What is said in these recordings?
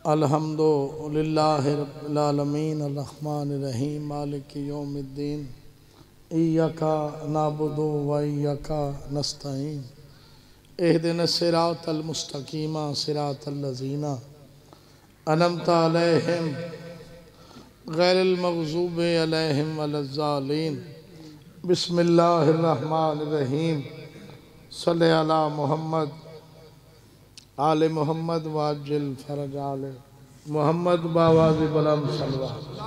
अल्हम्दुलिल्लाहि रब्बिल आलमीन अर्रहमानिर रहीम मालिकि यौमिद्दीन इय्याका नअबुदु व इय्याका नस्तईन इहदिनस सिरातल मुस्तकीम सिरातल लज़ीना अनअमता अलैहिम गैरिल मग़ज़ूबि अलैहिम वलज़्ज़ालीन बिस्मिल्लाहिर रहमानिर रहीम सल्ले अला मुहम्मद आले मोहम्मद वाजिल फरज आले मोहम्मद बावाज़ि बलम सलवा।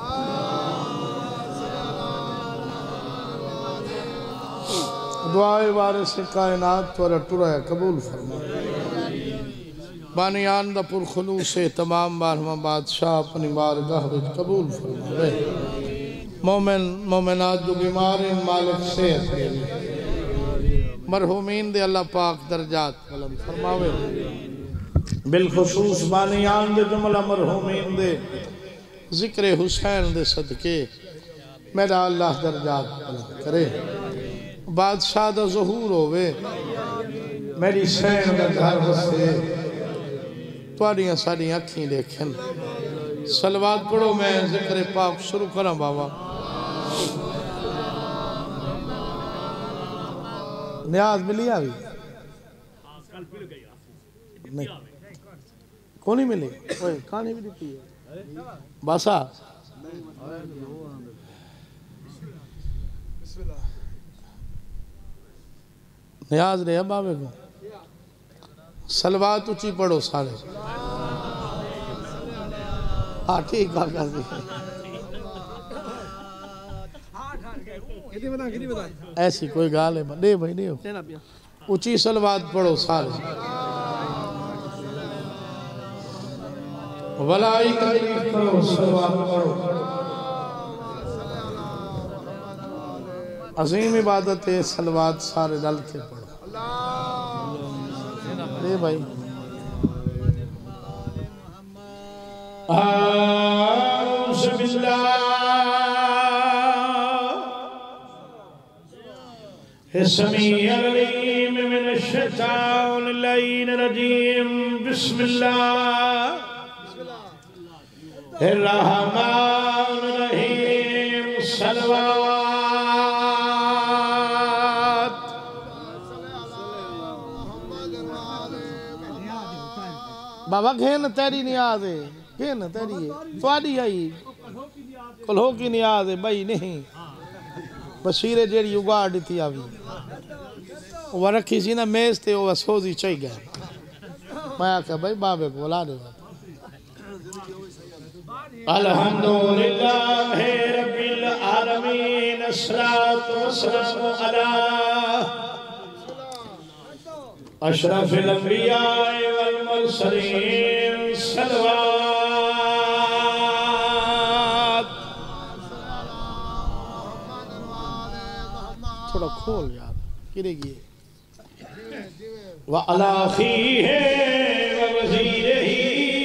दुआए वारिस कायनात पर अटुरा कबूल फरमा। बानियान दा पुरखलूस तमाम बारहवां बादशाह अपनी बारगाह विच कबूल फरमावे। मोमिन मोमिनात जो बीमार हैं मालिक सेहत दे, मरहूमीन दे अल्लाह पाक दर्जात बुलंद फरमावे। बिलखुसूस बानियान दे जुमला मरहूमीन दे जिक्र हुसैन दे सदके मेरा अल्लाह दर्जात बुलंद करे। बादशाह दा ज़हूर होवे, मेरी सैन दा घर वसे, तुहाडियां साडियां अखीं देखन। सलवात पढ़ो, मैं जिक्र पाक शुरू करा बाबा। न्याज मिली आ नहीं कौन ही मिली कहानी भी दी है बासा न्याज रहे बाबे को। सलवात ऊंची पढ़ो सारे। हाँ ठीक है ऐसी कोई गाल है दे भाई दे ऊंची सलवात पढ़ो सारे। वलाई तारीफ करो सलवात पढ़ो। अजीम इबादत है सलवात सारे दल के पढ़ो। दे भाई आऊज़ु बिल्लाहि समीउल अलीम मिनश शैतानिर रजीम। बिस्मिल्लाहिर रहमानिर रहीम। सलवात बाबा घेन तेरी नियाज है, घेन तेरी है थोड़ी आई कलो की नियाज है भाई नहीं बशीरे जेड़ी उगाड़ दी आवी वो रखी सी ना मेज ते वो सोजी चई गए। मैं आख्या भाई बाबे को बुला दे। अल्हम्दुलिल्लाहि रब्बिल आलमीन अस्सलातु वस्सलामु अला अशरफिल अंबिया वल मुरसलीन। सलवात थोड़ा खोल यार गिरेगी। व अला अखीहि व वज़ीरिही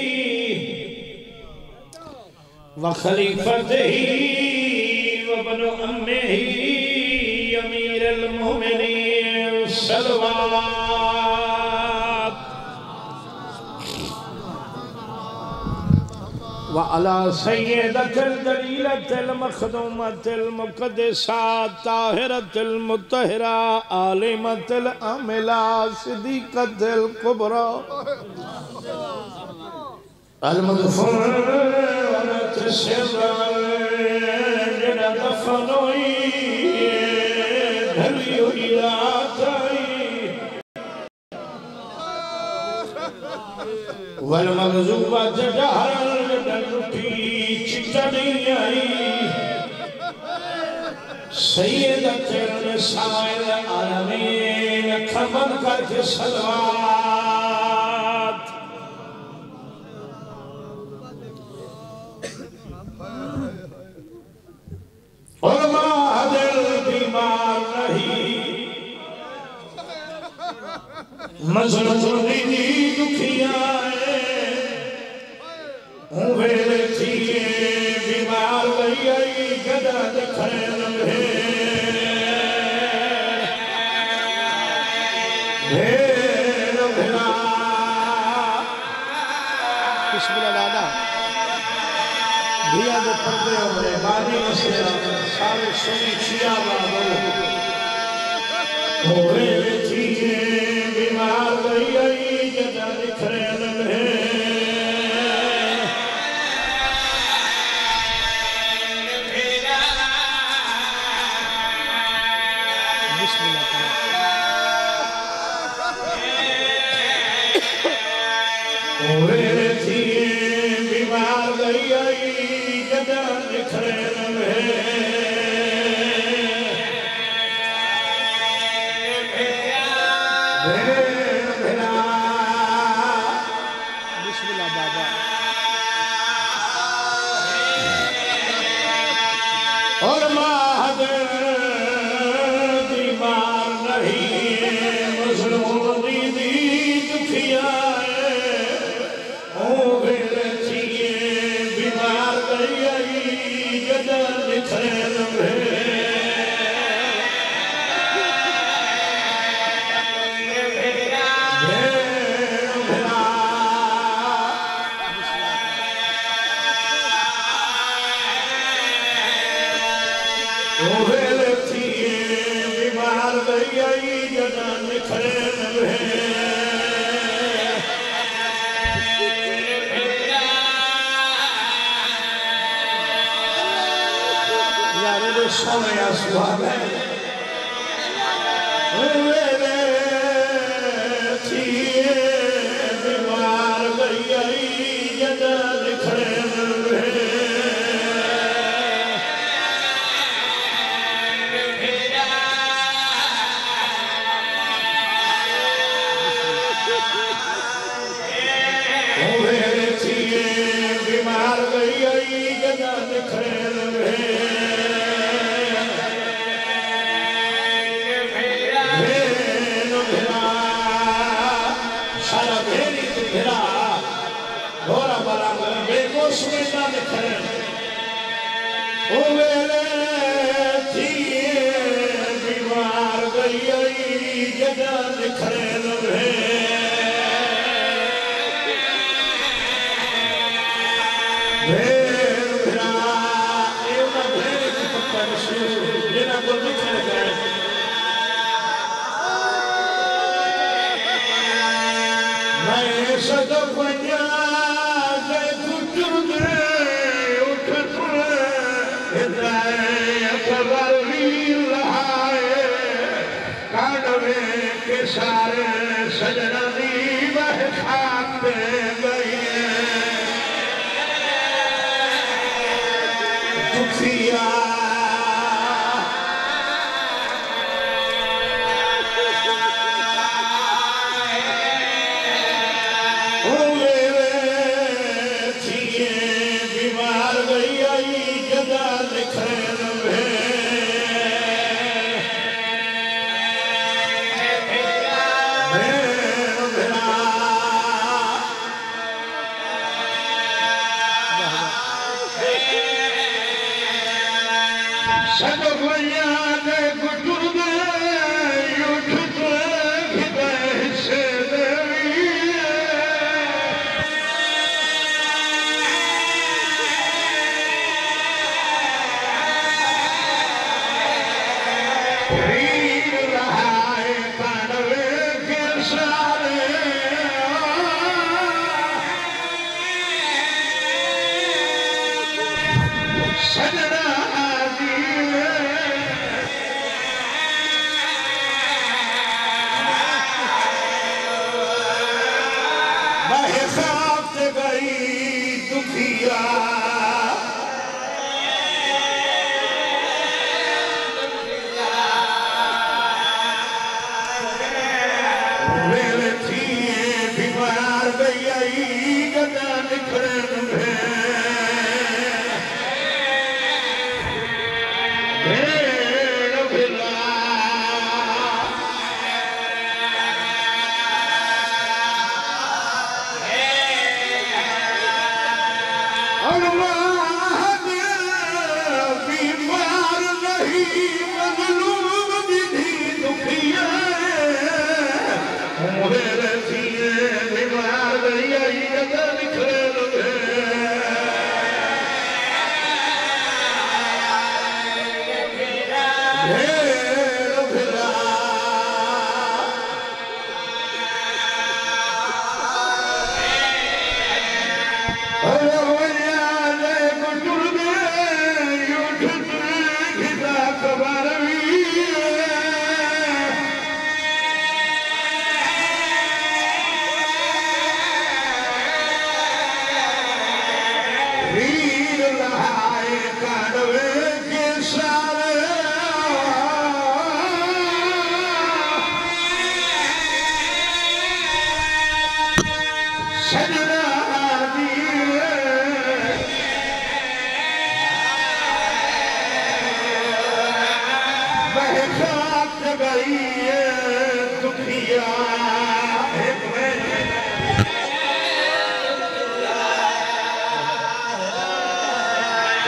व खलीफतिही व बनु अम्मिही अमीरुल मोमिनीन। सलवात व अला सय्यदतिल जलीलतिल मखदूमतिल मुक़द्दसात ताहिरतिल मुत्तहिरा आलिमतिल आमिला सिद्दीक़तिल कुबरा अल मदफूनत सिर्रन जना दफनोई ढली हुई रात आई वल मग़ज़ूबा जहरन डुठी चिटनी आई सय्यदतिल निसाइल आलमीन खबर करके सलवात। और माँ दिल बीमार नहीं मज़लूमी दुखिया वेले थी बीमार वही आई गदा दिखाए लम्हे मेरा दादा धिया दे पर्दे होते बाजी मसले सारे सुनी छिया बाबू होए छिए बीमार गई आई जदा निखरे लम्हे बीमार गई आई जदा निखरे लम्हे बिस्मिल्लाह बाबा और माद बीमार नहीं मजलूम दी दुखिया बीमार गई जदा निखरे सोने सुहाग है बीमार गई आई जदा निखरे बीमार गई आई जदा निखरे बीमार गई आई जदा निखरे सारे सजना दी वह खाते गई दुखिया बीमार गई आई जदा निखरे बीमार गई आई जगह निखरे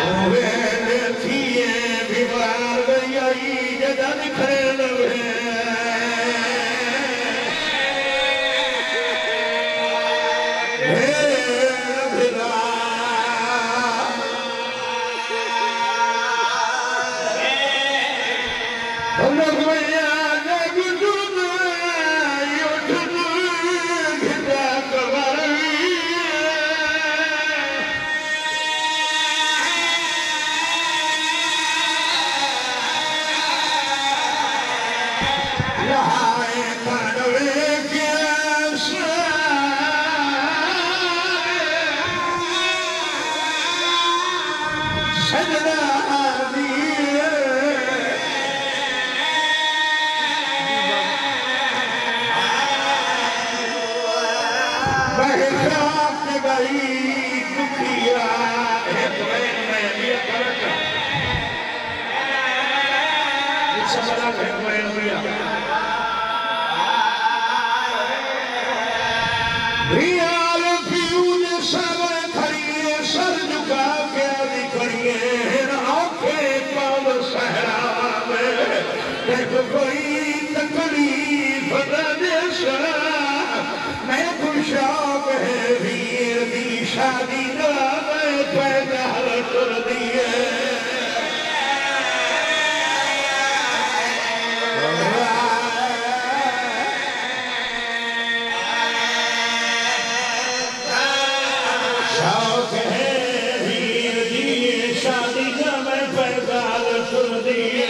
शादी ना पैदा कर दिए शौक है वीर दी शादी का मैं पैदा कर दिए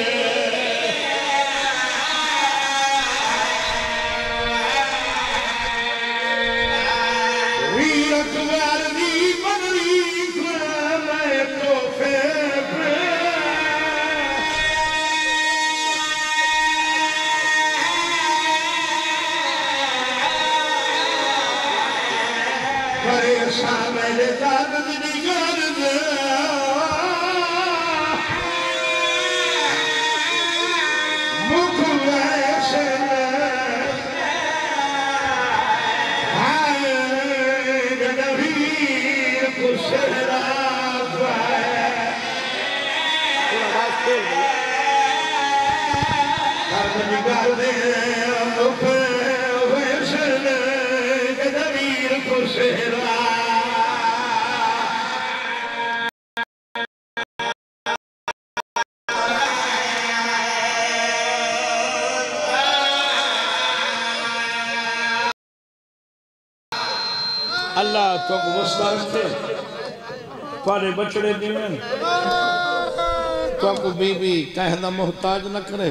मेरे कागज निगार दे मुख वैसे गणवीर कुशरा कागज निगार दे मुख वैसे गणवीर कुशरा अल्लाह तो वस्ता रखे थोड़े बछड़े दीवन तो बीबी कहना मोहताज न करे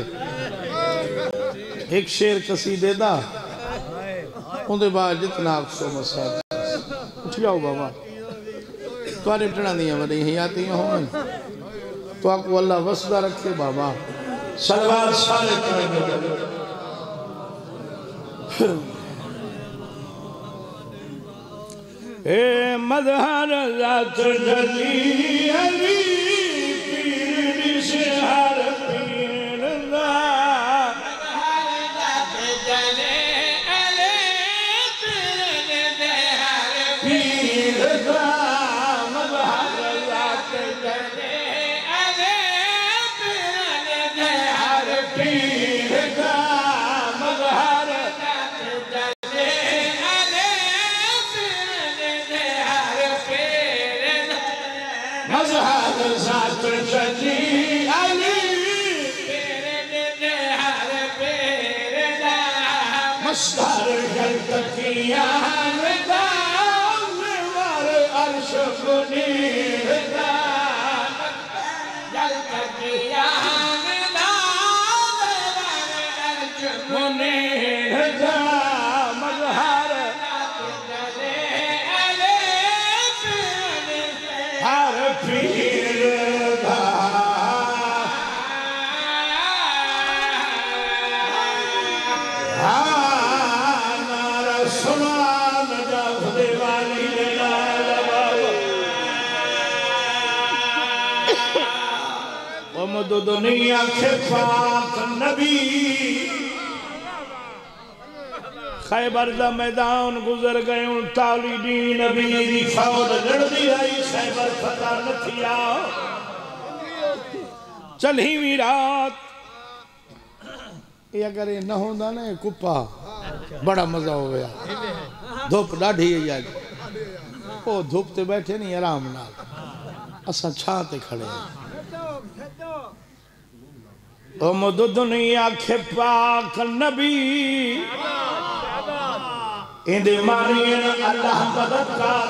एक शेर कसीदे दा उनके बाद जितना अफसो मसा उठ जाओ बाबा थोड़े टना दियां वही हयातियां होवन तो आपको अल्लाह वस्ता रखे बाबा सलवार सारे ए मदहर जात जली अली पीर से हर पीर दा मदहर जात जले अली पीर दे हर पीर दा मदहर जात जले अली पीर दे हर पीर दा मदहर जात जले मज़हर ज़ात जली अली मस्तर जलतकिया अर्श मुनीर जलतकिया मुनीर मज़हर हर पीर दा नारा सुनान जब दिवाली दे लाल बाबा मद दुनिया के पाक नबी खैबर दा मैदान गुजर गए ताली दी नबी दी फौज लड़दी आई खैबर फतह न थिया चलहीवीं रात ये अगर ये न होंदा ना कुप्पा बड़ा मजा हो गया धुप डाढ़ी है आज वो धुप ते बैठे नहीं आराम नाल असा छां ते खड़े ओ मदो दुनिया के पाक नबी इंदे मारिए अल्लाह मदद कर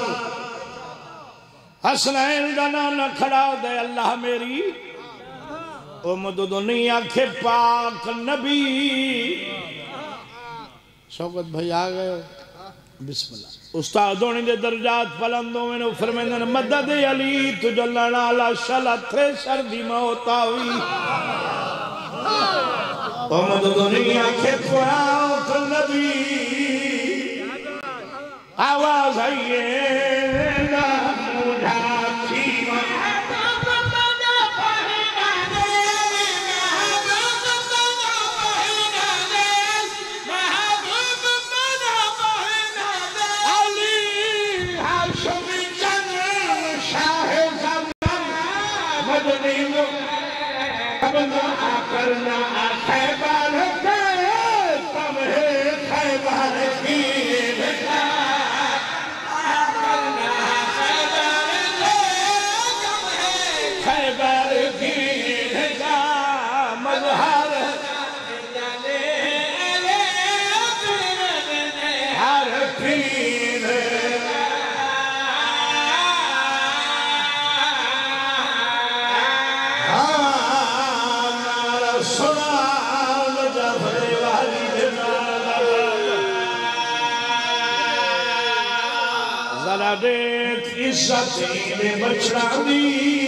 हसनैन दा नाम खड़ा दे अल्लाह मेरी ओ मदो दुनिया के पाक नबी शौकत भाई आ गए बिस्मिल्लाह उस्ताद होने दे दर्जात बुलंदों में फरमांदे मदद अली तुझो लड़ा शला थे सर्दी मौत आई ओ मदद दुनिया के पाक नबी आवाज आइए ना मुझाती करना खैबर के तम है खैबर की खैबर की मजहर हर पीर देख इज्जत बचड़ा दी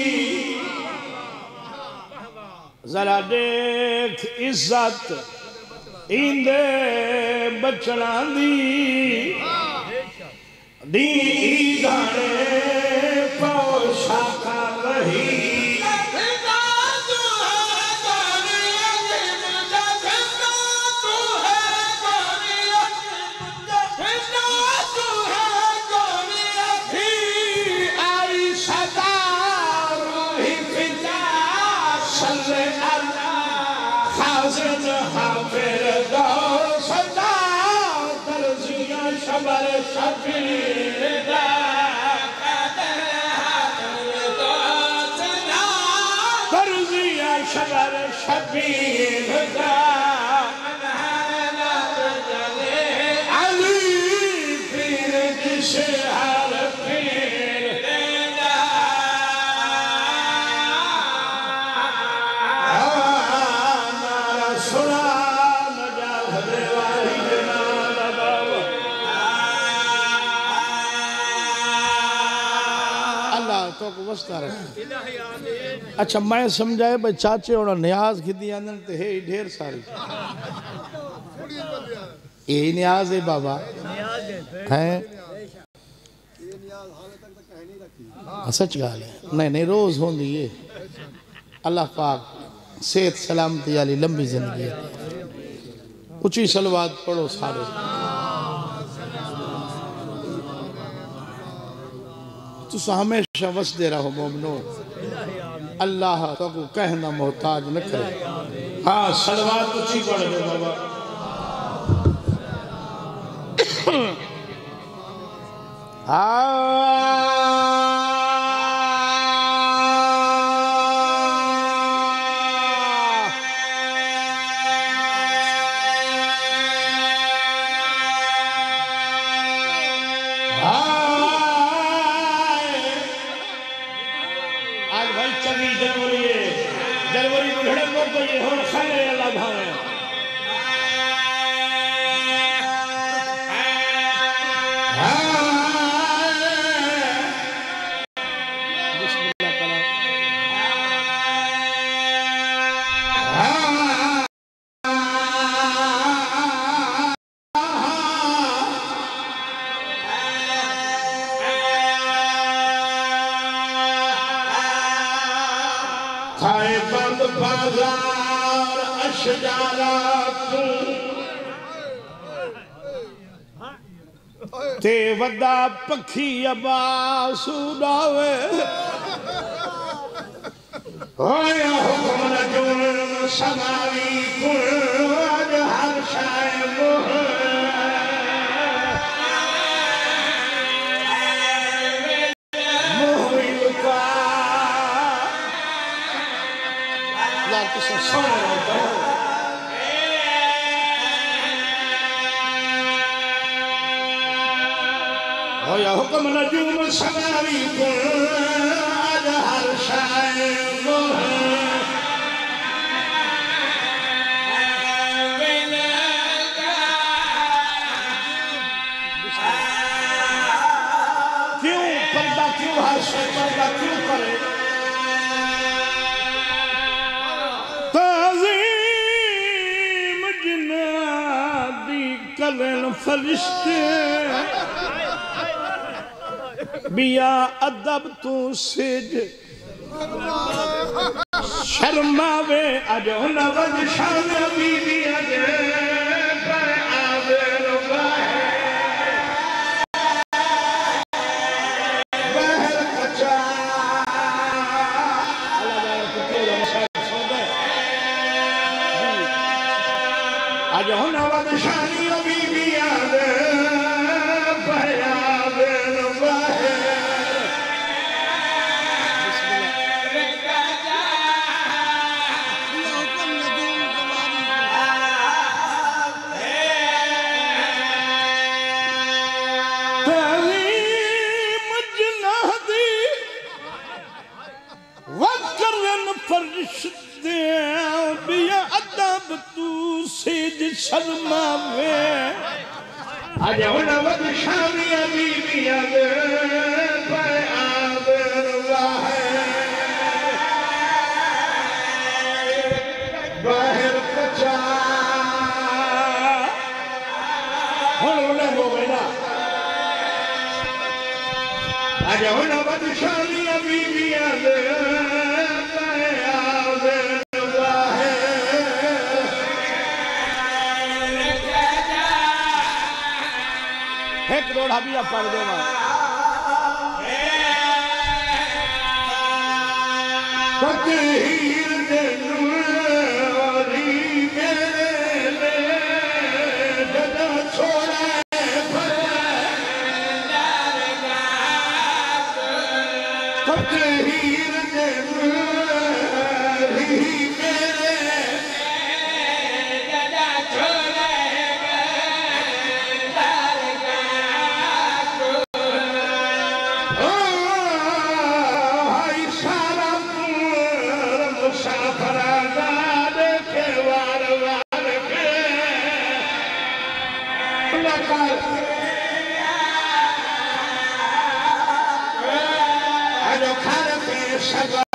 जरा देख इज्जत इंदे बचड़ा दी दी गाने पोशाका रही शबर शबीर अली पीर दिशे हर पीर नारा सुना नजा वाली अल्लाह तो को वस्ता रखे अच्छा मैं समझाए भाई चाचे और न्याज खिदी आंदन ते है ढेर सारी ये न्याज है बाबा हैं सच गाल है नहीं नहीं रोज होंदी ये अल्लाह पाक सेहत सलामती वाली लंबी जिंदगी उची सलवात पढ़ो सारे तुस हमेशा वसदे रहो मोमनो अल्लाह तो कहना मोहताज न करे हाँ सलवात उची पढ़ दे बाबा खाए बंद बाजार अशजारात ते वदा पखी अब्बास उड़ावे होया हुक्म समावी कुल हर शाय मोह मोहिलका यार किसे सोने रहता है हो या हुक्म नजूम समावी कुल हर शाय मोह पर्दा क्यों करे ताज़ीम जिनादी करें फरिश्ते बिया अदब तू सिज शर्मावे अज हुन वज शान बीबी अज आज होना वाद शानी बीबी याद बयाद बाहे तालीम जनादी वकरन फरिश्ते बिया अदब तू सिज शर्मावे आज होना वद शानी बीबी याद बयाद बाहे बाहर कचा होने हो गए ना आज होना वद शानी बीबी याद बयाद बाहे एक रोड़ा भी आप पढ़ देना फकीर दे नूरी मेरे जदा छोड़ा फकीर दे नूरी मेरे जदा छोड़ा I don't